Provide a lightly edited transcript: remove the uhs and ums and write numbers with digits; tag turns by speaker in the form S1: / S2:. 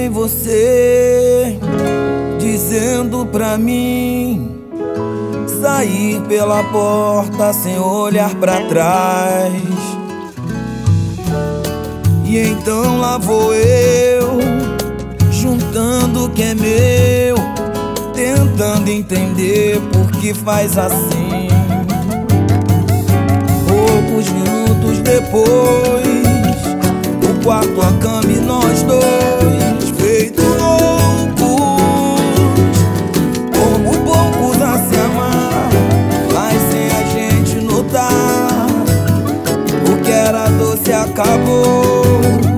S1: em você, dizendo pra mim sair pela porta sem olhar pra trás. E então lá vou eu, juntando o que é meu, tentando entender por que faz assim. Poucos minutos depois, o quarto, a cama e nós dois, feito loucos, como poucos a se amar, mas sem a gente notar. O que era doce acabou.